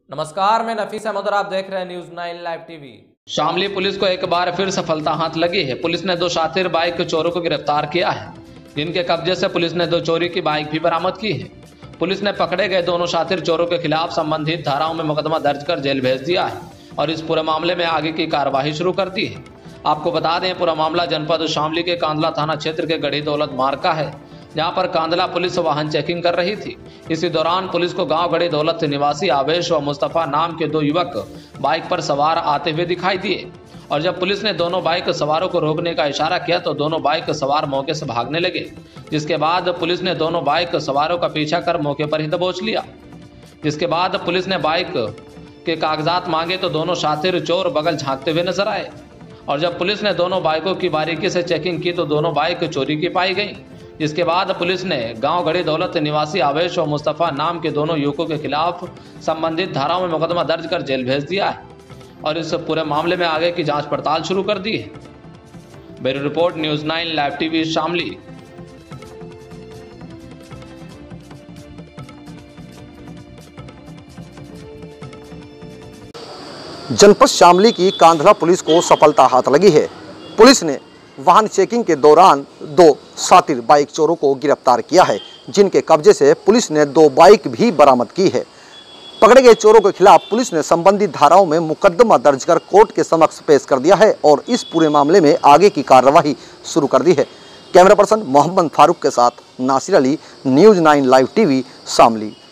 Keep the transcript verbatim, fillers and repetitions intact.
नमस्कार, मैं नफीस अहमद और आप देख रहे हैं news nine live TV. Shamli police को एक बार फिर सफलता हाथ लगी है। पुलिस ने दो शातिर बाइक चोरों को गिरफ्तार किया है, जिनके कब्जे से पुलिस ने दो चोरी की बाइक भी बरामद की है। पुलिस ने पकड़े गए दोनों शातिर चोरों के खिलाफ संबंधित धाराओं में मुकदमा दर्ज कर जेल भेज दिया है और इस पूरे मामले में आगे की कार्यवाही शुरू कर दी है। आपको बता दें, पूरा मामला जनपद शामली के कांदला थाना क्षेत्र के गढ़ी दौलत मार्ग का है, जहां पर कांदला पुलिस वाहन चेकिंग कर रही थी। इसी दौरान पुलिस को गांव गढ़ी दौलत निवासी आवेश व मुस्तफा नाम के दो युवक बाइक पर सवार आते हुए दिखाई दिए और जब पुलिस ने दोनों बाइक सवारों को रोकने का इशारा किया तो दोनों बाइक सवार मौके से भागने लगे, जिसके बाद पुलिस ने दोनों बाइक सवारों का पीछा कर मौके पर ही दबोच लिया। जिसके बाद पुलिस ने बाइक के कागजात मांगे तो दोनों शातिर चोर बगल झांकते हुए नजर आए और जब पुलिस ने दोनों बाइकों की बारीकी से चेकिंग की तो दोनों बाइक चोरी की पाई गई। जिसके बाद पुलिस ने गांव गढ़ी दौलत निवासी आवेश और मुस्तफा नाम के दोनों युवकों के खिलाफ संबंधित धाराओं में मुकदमा दर्ज कर जेल भेज दिया है और इस पूरे मामले में आगे की जांच पड़ताल शुरू कर दी है। Bureau report, news nine live TV, Shamli. जनपद शामली की कांदला पुलिस को सफलता हाथ लगी है। पुलिस ने वाहन चेकिंग के दौरान दो शातिर बाइक चोरों को गिरफ्तार किया है, जिनके कब्जे से पुलिस ने दो बाइक भी बरामद की है। पकड़े गए चोरों के खिलाफ पुलिस ने संबंधित धाराओं में मुकदमा दर्ज कर कोर्ट के समक्ष पेश कर दिया है और इस पूरे मामले में आगे की कार्यवाही शुरू कर दी है। कैमरा पर्सन मोहम्मद फारूक के साथ Nasir Ali, news nine live TV, Shamli.